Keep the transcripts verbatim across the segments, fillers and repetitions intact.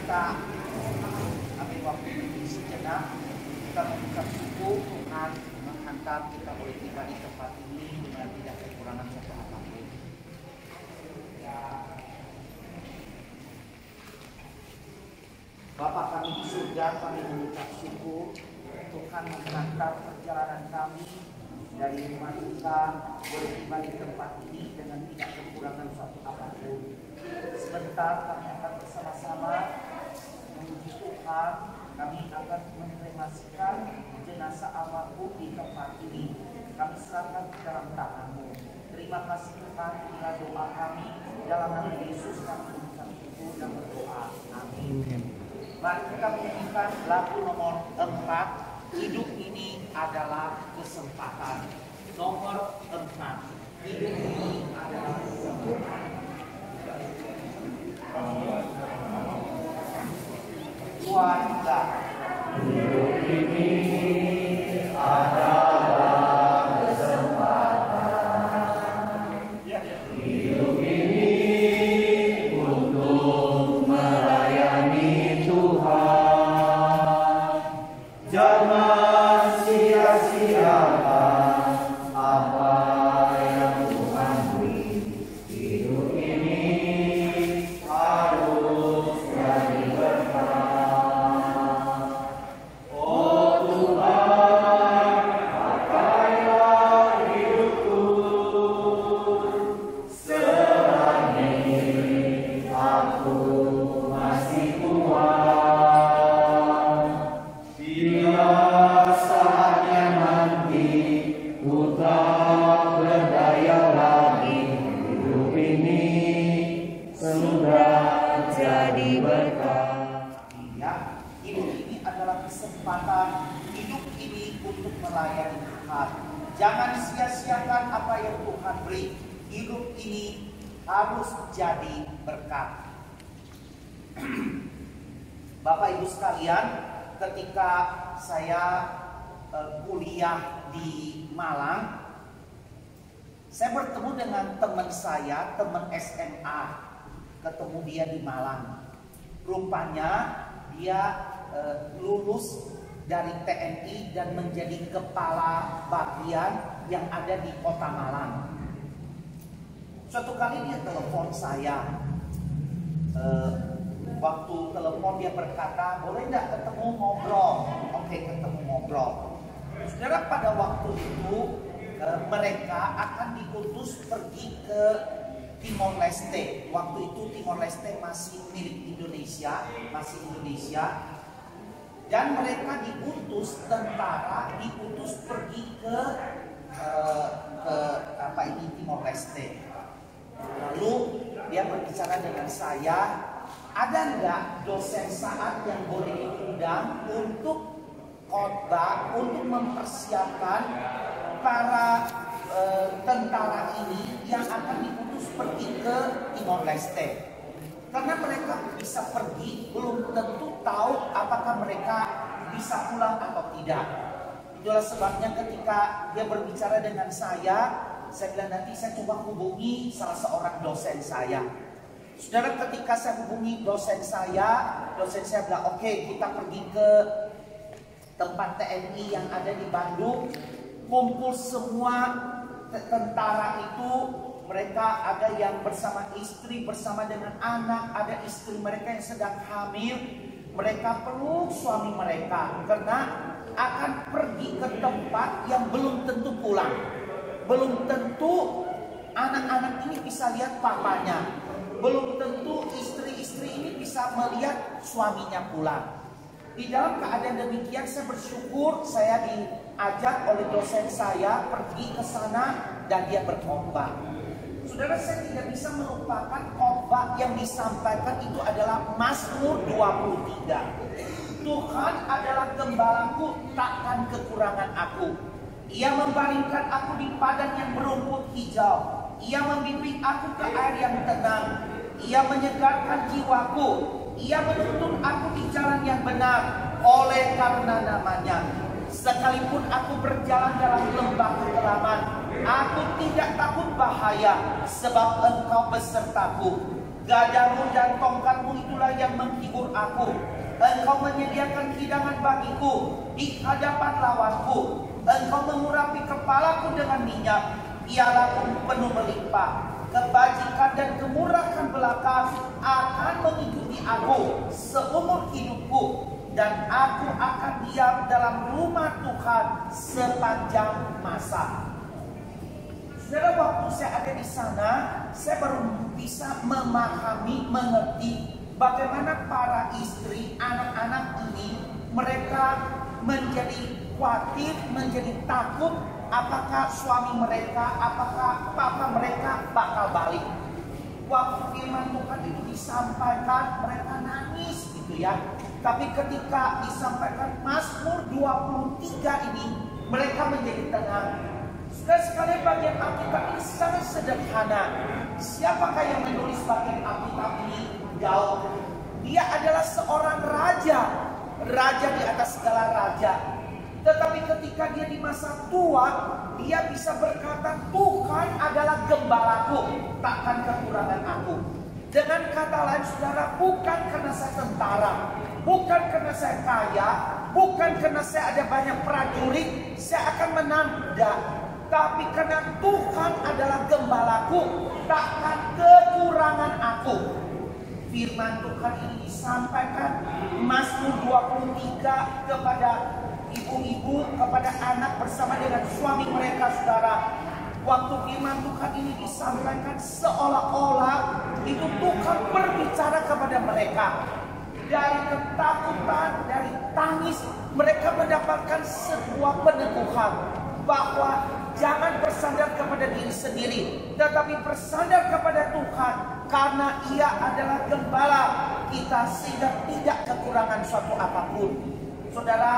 kita ambil waktu sejenak, kita mengucap syukur Tuhan menghantar kita boleh tiba di tempat ini dengan tidak kekurangan satu apapun. Bapa kami di surga, kami mengucap syukur Tuhan menghantar perjalanan kami dari rumah kita boleh tiba di tempat ini dengan tidak kekurangan suatu apapun. Sebentar kami akan bersama-sama memuji Tuhan. Kami akan menkremasikan jenazah almarhum di tempat ini. Kami serahkan ke dalam tangan-Mu. Terima kasih Tuhan, inilah doa kami dalam nama Yesus kami mengucap syukur dan berdoa. Amin. Mari kita menyanyikan lagu nomor empat. Hidup ini adalah kesempatan. Nomor empat. Hidup ini adalah kesempatan. Tuhan, hidup ini adalah kesempatan. Hidup ini untuk melayani Tuhan. Jangan sia-siakan apa yang Tuhan beri. Hidup ini harus jadi berkah. Oh Tuhan, pakailah hidupku, selagi aku masih kuat. Bila saatnya nanti ku tak berdaya lagi, hidup ini sudah jadi berkah. Ya, hidup ini adalah kesempatan. Hidup ini untuk melayani Tuhan. Jangan sia-siakan apa yang Tuhan beri. Hidup ini harus jadi berkat. Bapak Ibu sekalian, ketika saya uh, kuliah di Malang, saya bertemu dengan teman saya, teman S M A. Ketemu dia di Malang. Rupanya dia uh, lulus dari T N I dan menjadi kepala bagian yang ada di Kota Malang. Suatu kali dia telepon saya. Uh, Waktu telepon dia berkata, boleh nggak ketemu ngobrol? Oke, ketemu ngobrol. Saudara, pada waktu itu e, mereka akan diutus pergi ke Timor Leste. Waktu itu Timor Leste masih milik Indonesia, masih Indonesia. Dan mereka diutus, tentara diutus pergi ke e, ke apa ini Timor Leste. Lalu dia berbicara dengan saya. Ada nggak dosen saat yang boleh diundang untuk khotbah, untuk mempersiapkan para e, tentara ini yang akan diutus pergi ke Timor Leste? Karena mereka bisa pergi, belum tentu tahu apakah mereka bisa pulang atau tidak. Itulah sebabnya ketika dia berbicara dengan saya, saya bilang nanti saya coba hubungi salah seorang dosen saya. Saudara, ketika saya hubungi dosen saya, dosen saya bilang, oke okay, kita pergi ke tempat T N I yang ada di Bandung, kumpul semua tentara itu, mereka ada yang bersama istri, bersama dengan anak, ada istri mereka yang sedang hamil, mereka peluk suami mereka, karena akan pergi ke tempat yang belum tentu pulang, belum tentu anak-anak ini bisa lihat papanya. Belum tentu istri-istri ini bisa melihat suaminya pulang. Di dalam keadaan demikian saya bersyukur saya diajak oleh dosen saya pergi ke sana dan dia berkhotbah. Saudara, saya tidak bisa melupakan khotbah yang disampaikan itu adalah Mazmur dua puluh tiga. Tuhan adalah gembalaku, takkan kekurangan aku. Ia membaringkan aku di padang yang berumput hijau. Ia membimbing aku ke air yang tenang. Ia menyegarkan jiwaku. Ia menuntun aku di jalan yang benar oleh karena namanya. Sekalipun aku berjalan dalam lembah kekelaman, aku tidak takut bahaya, sebab Engkau besertaku. Gadamu dan tongkatmu itu itulah yang menghibur aku. Engkau menyediakan hidangan bagiku di hadapan lawanku. Engkau mengurapi kepalaku dengan minyak, pialaku penuh melimpah. Kebajikan dan kemurahan belaka akan mengikuti aku seumur hidupku, dan aku akan diam dalam rumah Tuhan sepanjang masa. Saudara, waktu saya ada di sana, saya baru bisa memahami, mengerti bagaimana para istri, anak-anak ini, mereka menjadi khawatir, menjadi takut apakah suami mereka, apakah papa mereka bakal balik. Waktu firman Tuhan itu disampaikan, mereka nangis gitu ya. Tapi ketika disampaikan Mazmur dua puluh tiga ini, mereka menjadi tenang. Sudah sekalian, bagian Alkitab ini sangat sederhana. Siapakah yang menulis bagian Alkitab ini? Jauh. Dia adalah seorang raja, raja di atas segala raja. Tetapi ketika dia di masa tua, dia bisa berkata, Tuhan adalah gembalaku, takkan kekurangan aku. Dengan kata lain, saudara, bukan karena saya tentara, bukan karena saya kaya, bukan karena saya ada banyak prajurit, saya akan menang. Tidak. Tapi karena Tuhan adalah gembalaku, takkan kekurangan aku. Firman Tuhan ini disampaikan Mazmur dua puluh tiga kepada ibu-ibu, kepada anak bersama dengan suami mereka, saudara. Waktu firman Tuhan ini disampaikan, seolah-olah itu Tuhan berbicara kepada mereka. Dari ketakutan, dari tangis, mereka mendapatkan sebuah peneguhan bahwa jangan bersandar kepada diri sendiri, tetapi bersandar kepada Tuhan, karena Ia adalah gembala kita sehingga tidak kekurangan suatu apapun. Saudara,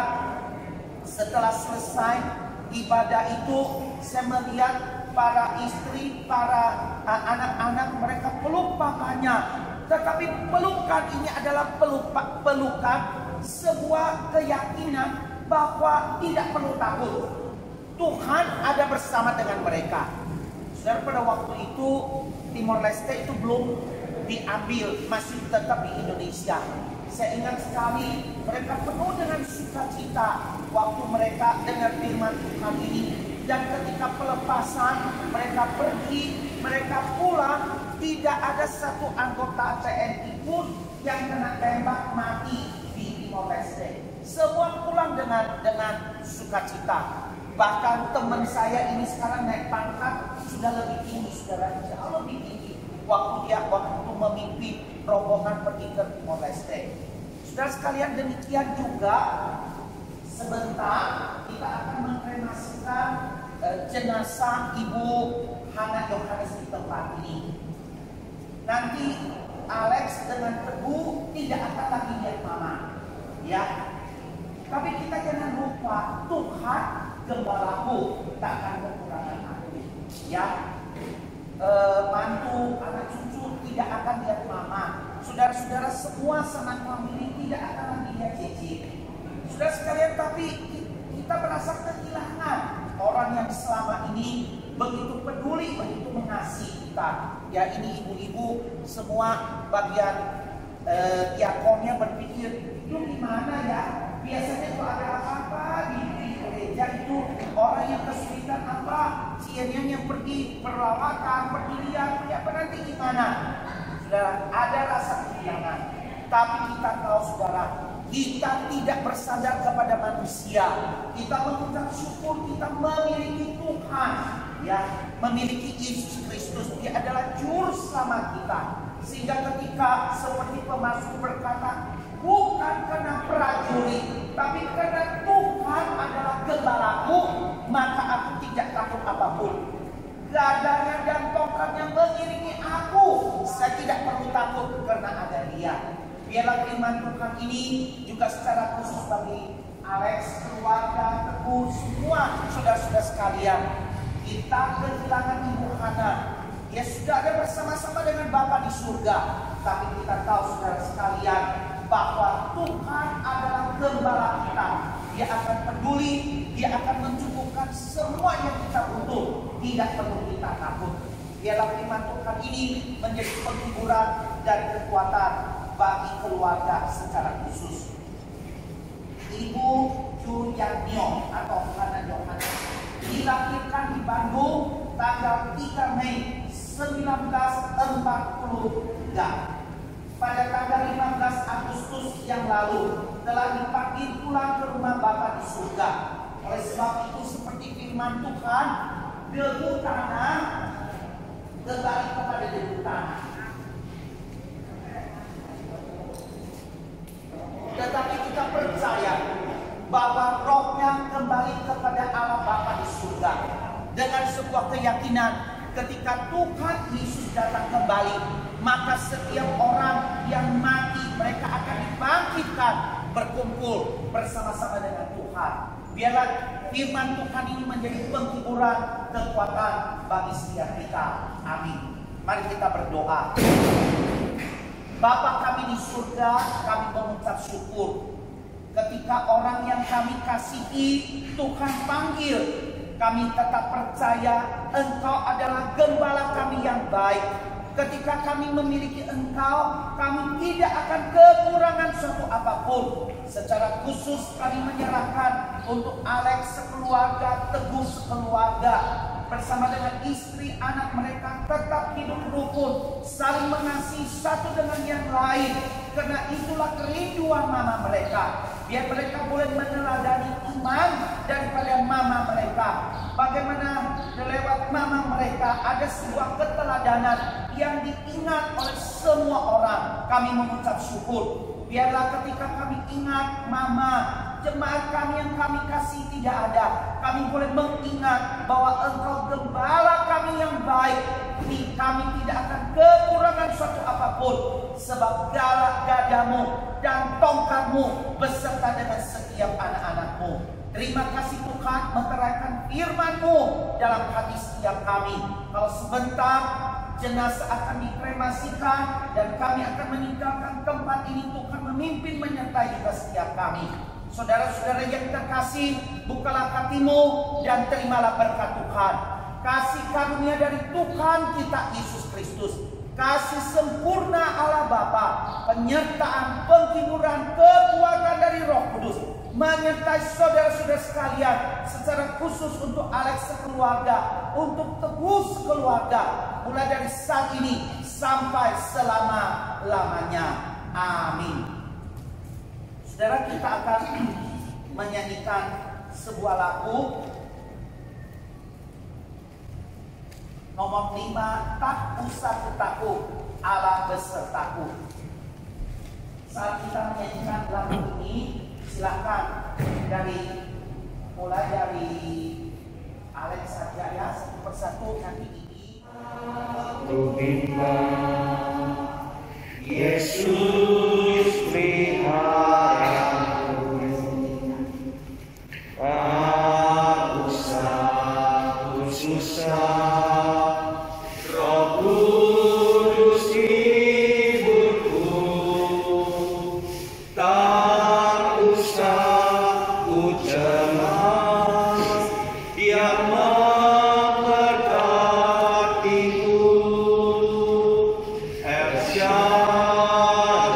setelah selesai ibadah itu, saya melihat para istri, para anak-anak mereka peluk papanya. Tetapi pelukan ini adalah pelupa, pelukan sebuah keyakinan bahwa tidak perlu takut. Tuhan ada bersama dengan mereka. Saudara, pada waktu itu Timor Leste itu belum diambil, masih tetap di Indonesia. Saya ingat sekali mereka penuh dengan sukacita waktu mereka dengar firman Tuhan ini. Dan ketika pelepasan, mereka pergi, mereka pulang, tidak ada satu anggota T N I pun yang kena tembak mati di Timor Leste. Semua pulang dengan dengan sukacita. Bahkan teman saya ini sekarang naik pangkat, sudah lebih tinggi, saudara, jauh lebih tinggi. Waktu dia waktu itu memimpin rombongan pergi ke Timor Leste. Saudara sekalian, demikian juga sebentar kita akan mengkremasikan uh, jenazah Ibu Hana Yohanes di tempat ini. Nanti Alex dengan Teguh tidak akan lagi lihat mama, ya. Tapi kita jangan lupa, Tuhan gembalaku, takkan kekurangan aku, ya. E, mantu, anak cucu tidak akan lihat mama. Saudara-saudara semua sanak famili tidak akan lagi lihat Cici. Saudara sekalian, tapi kita merasa kehilangan orang yang selama ini begitu peduli, begitu mengasihi kita. Ya, ini ibu-ibu semua bagian e, diakonnya berpikir, itu gimana ya? Biasanya itu ada apa-apa di gereja itu, orang yang kesulitan apa, ciennya yang pergi perawatan, pergi lihat, ya nanti gimana? Saudara, ada rasa kehilangan. Tapi kita tahu, saudara, kita tidak bersandar kepada manusia. Kita mengucap syukur, kita memiliki Tuhan, ya, memiliki Yesus Kristus. Dia adalah juru selamat kita. Sehingga ketika seperti pemazmur berkata, bukan karena prajurit, tapi karena Tuhan adalah gembalaku, maka aku tidak takut apapun. Gadanya dan tongkatnya mengiringi aku, saya tidak perlu takut karena ada Dia. Biarlah firman Tuhan ini juga secara khusus bagi Alex, keluarga, Teguh, semua saudara-saudara sekalian. Kita kehilangan Ibu Hana. Dia sudah ada bersama-sama dengan Bapa di surga. Tapi kita tahu, saudara sekalian, bahwa Tuhan adalah gembala kita. Dia akan peduli, Dia akan mencukupkan semua yang kita butuh. Tidak perlu kita takut. Biarlah firman Tuhan ini menjadi penghiburan dan kekuatan bagi keluarga secara khusus. Ibu Ju Yatnio atau Hana Yohana dilahirkan di Bandung tanggal tiga Mei seribu sembilan ratus empat puluh tiga. Pada tanggal lima belas Agustus yang lalu telah dipanggil pulang ke rumah Bapa di surga. Oleh sebab itu seperti firman Tuhan, debu tanah kembali kepada debu tanah. Tetapi kita percaya bahwa rohnya kembali kepada Allah Bapa di surga. Dengan sebuah keyakinan ketika Tuhan Yesus datang kembali, maka setiap orang yang mati mereka akan dibangkitkan berkumpul bersama-sama dengan Tuhan. Biarlah firman Tuhan ini menjadi penghiburan, kekuatan bagi setiap kita. Amin. Mari kita berdoa. Bapa kami di surga, kami mengucap syukur ketika orang yang kami kasihi Tuhan panggil. Kami tetap percaya Engkau adalah gembala kami yang baik. Ketika kami memiliki Engkau, kami tidak akan kekurangan suatu apapun. Secara khusus kami menyerahkan untuk Alex sekeluarga, Teguh sekeluarga, bersama dengan istri, anak mereka tetap hidup rukun, saling mengasihi satu dengan yang lain. Karena itulah kerinduan mama mereka. Biar mereka boleh meneladani iman daripada mama mereka. Bagaimana lewat mama mereka ada sebuah keteladanan yang diingat oleh semua orang. Kami mengucap syukur. Biarlah ketika kami ingat mama, jemaat kami yang kami kasih tidak ada, kami boleh mengingat bahwa Engkau gembala kami yang baik. Kami tidak akan kekurangan suatu apapun, sebab galak gadamu dan tongkatmu beserta dengan setiap anak-anakmu. Terima kasih Tuhan meteraikan firman-Mu dalam hati setiap kami. Kalau sebentar jenazah akan dikremasikan dan kami akan meninggalkan tempat ini, Tuhan memimpin menyertai juga setiap kami. Saudara-saudara yang terkasih, bukalah hatimu dan terimalah berkat Tuhan. Kasih karunia dari Tuhan kita Yesus Kristus, kasih sempurna Allah Bapa, penyertaan, penghiburan, kekuatan dari Roh Kudus menyertai saudara-saudara sekalian, secara khusus untuk Alex sekeluarga, untuk Teguh sekeluarga, mulai dari saat ini sampai selama-lamanya. Amin. Saudara, kita akan menyanyikan sebuah lagu nomor lima, tak usah takut, Allah besertaku. Saat kita menyanyikan lagu ini, silakan dari mulai dari Alex saja ya, satu persatu nanti ini. Aku bimbang Yesus peliharaku, tak usah ku susah. Shine.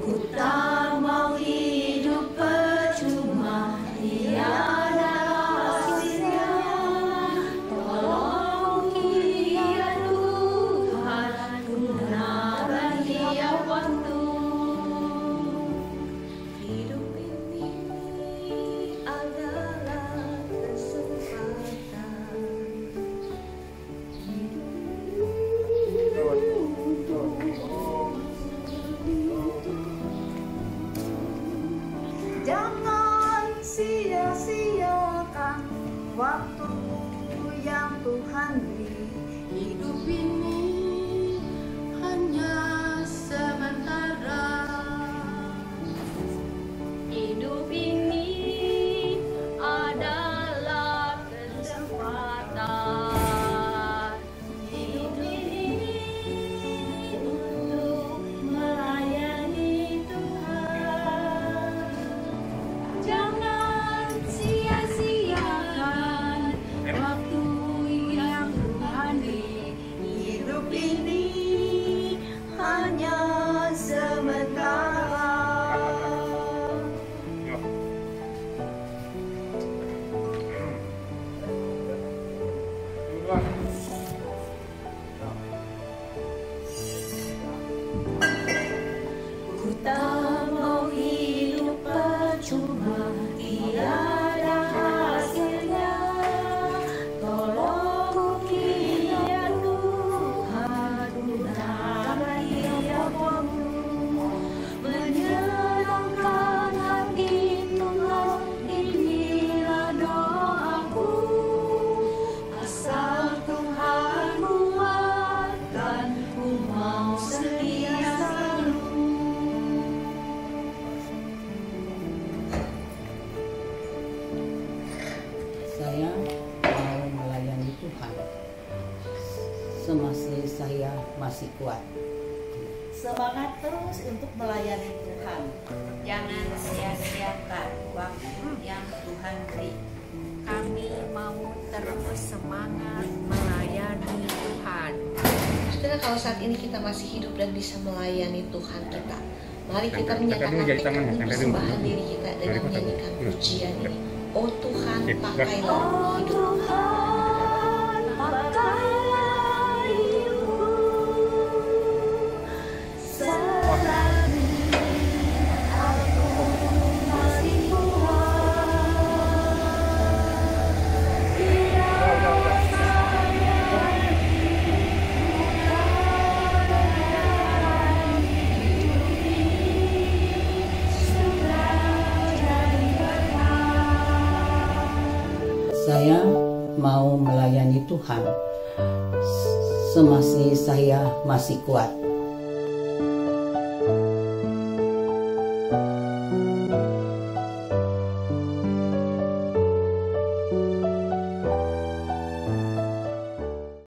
Jangan sia-siakan waktu yang Tuhan beri. Hidup ini hanya sementara. Hidup ini adalah kesempatan. Hidup ini untuk melayani Tuhan. Jangan sia-siakan waktu yang Tuhan beri. Hidup ini hanya sementara. Ku tak mau hidup percuma, tiada hasilnya. Tolong kiranya Tuhan gunakan hidup-Mu, menyenangkan hati Tuhan. Inilah doaku, asal Tuhan muatkan, ku mau setia selalu. Saya mau melayani Tuhan semasa saya masih kuat. Semangat terus untuk melayani Tuhan. Jangan sia-siakan waktu yang Tuhan beri. Kami mau terus semangat melayani Tuhan. Saudara, kalau saat ini kita masih hidup dan bisa melayani Tuhan kita, mari kita menyatakan tekad persembahan diri kita dengan menyanyikan pujian ini. Oh Tuhan, pakailah Oh hidup. Tuhan, pakailah hidupku, selagi aku masih kuat. Biar saya hidup ini sudah jadi berkah. Saya mau melayani Tuhan semasa saya masih kuat.